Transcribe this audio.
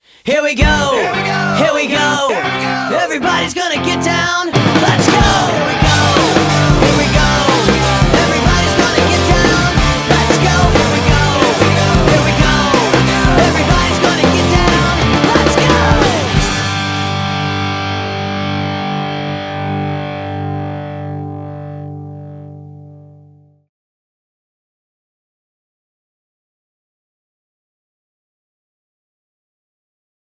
Here we go, here we go, everybody's gonna get down, let's go!